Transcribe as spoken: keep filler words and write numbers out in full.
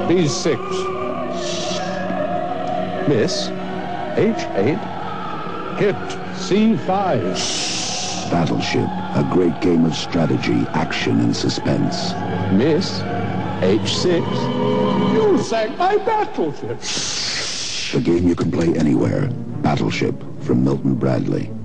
B six. Miss. H eight. Hit. C five. Battleship, a great game of strategy, action, and suspense. Miss. H six. You sank my battleship. The game you can play anywhere. Battleship from Milton Bradley.